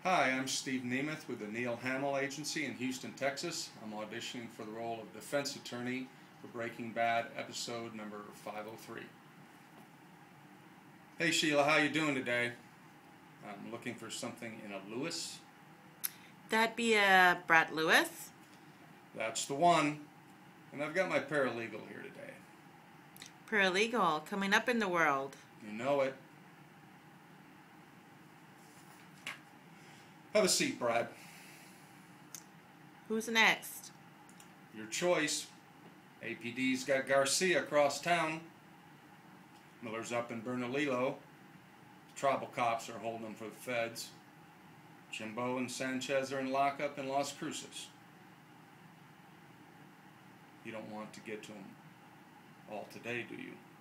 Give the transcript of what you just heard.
Hi, I'm Steve Nemeth with the Neil Hamill Agency in Houston, Texas. I'm auditioning for the role of defense attorney for Breaking Bad episode number 503. Hey Sheila, how you doing today? I'm looking for something in a Lewis. That'd be a Brett Lewis. That's the one. And I've got my paralegal here today. Paralegal, coming up in the world. You know it. Have a seat, Brad. Who's next? Your choice. APD's got Garcia across town. Miller's up in Bernalillo. The tribal cops are holding them for the feds. Jimbo and Sanchez are in lockup in Las Cruces. You don't want to get to them all today, do you?